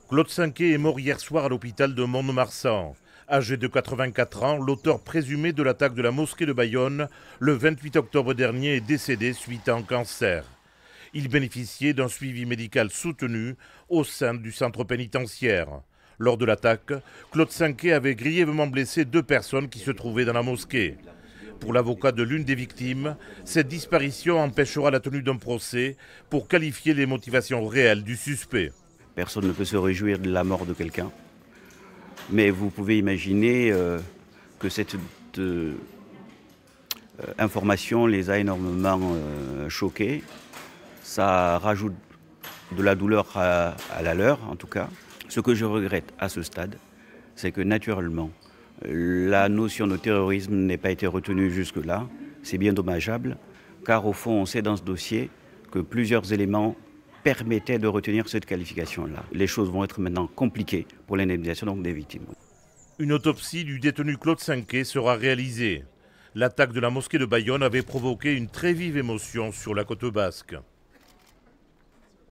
Claude Cinquet est mort hier soir à l'hôpital de Mont-de-Marsan. Âgé de 84 ans, l'auteur présumé de l'attaque de la mosquée de Bayonne, le 28 octobre dernier, est décédé suite à un cancer. Il bénéficiait d'un suivi médical soutenu au sein du centre pénitentiaire. Lors de l'attaque, Claude Cinquet avait grièvement blessé 2 personnes qui se trouvaient dans la mosquée. Pour l'avocat de l'une des victimes, cette disparition empêchera la tenue d'un procès pour qualifier les motivations réelles du suspect. Personne ne peut se réjouir de la mort de quelqu'un. Mais vous pouvez imaginer que cette information les a énormément choqués. Ça rajoute de la douleur à la leur, en tout cas. Ce que je regrette à ce stade, c'est que naturellement, la notion de terrorisme n'ait pas été retenue jusque-là. C'est bien dommageable, car au fond, on sait dans ce dossier que plusieurs éléments permettait de retenir cette qualification-là. Les choses vont être maintenant compliquées pour l'indemnisation des victimes. Une autopsie du détenu Claude Cinquet sera réalisée. L'attaque de la mosquée de Bayonne avait provoqué une très vive émotion sur la côte basque.